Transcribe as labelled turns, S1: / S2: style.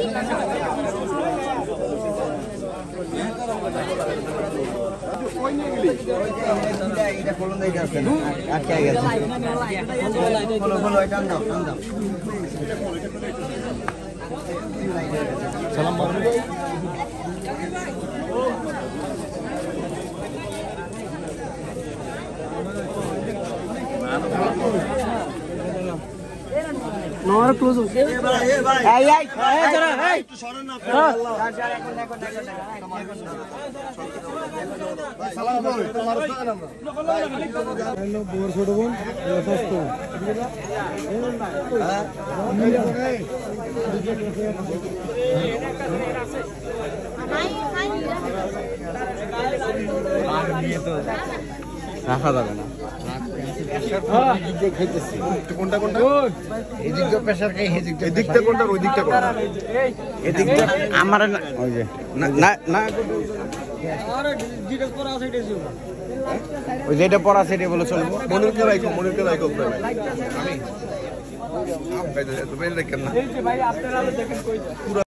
S1: সালাম
S2: নর ক্লোজ হচ্ছে এই এই জরা এই একটু সরেন না সালাম বল তোমার সাথে আমরা হ্যালো বোর ছোট বোন সস্ত রাখা যাবে না কোনটা কোনটা এদিক দিয়ে প্রেসার খাই এদিকটা কোনটা ওই দিকটা কোনটা এদিকটা আমার না ওই যে না না আরে যেটা পড়া আছে এটাই ছিল ওই যেটা পড়া আছে এটা বলে চলবো মনিরকে রাখো আমি ভাই তো বেল দেখেন না এই যে ভাই আপনারা দেখেন কই